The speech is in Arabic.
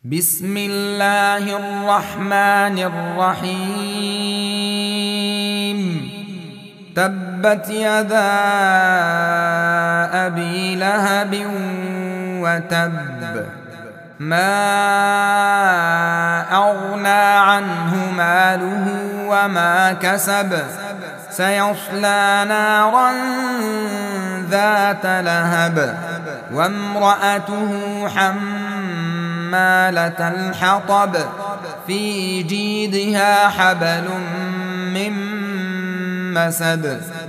بسم الله الرحمن الرحيم. تبت يدا أبي لهب وتب، ما أغنى عنه ماله وما كسب، سيصلى نارا ذات لهب وامرأته حمالة الحطب في جيدها حبل من مسد.